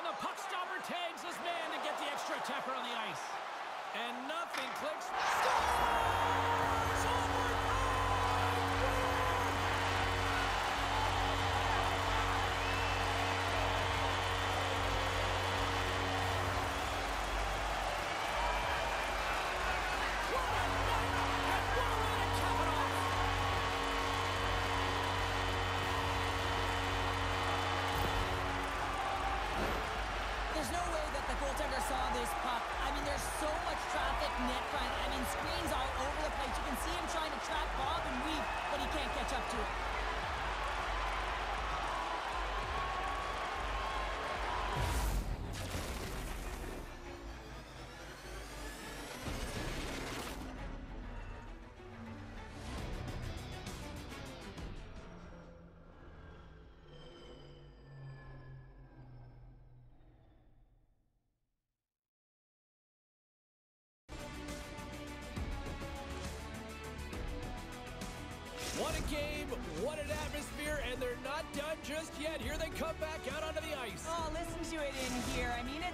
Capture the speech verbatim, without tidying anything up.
the puck stopper tags his man to get the extra attacker on the ice. And nothing clicks. Scores! Overtime! There's no way that the goaltender saw this puck. I mean, there's so much traffic net front. I mean, screens all over the place. You can see him trying to track Bob and weave, but he can't catch up to it. What a game, what an atmosphere, and they're not done just yet. Here they come back out onto the ice. Oh, listen to it in here. I mean, it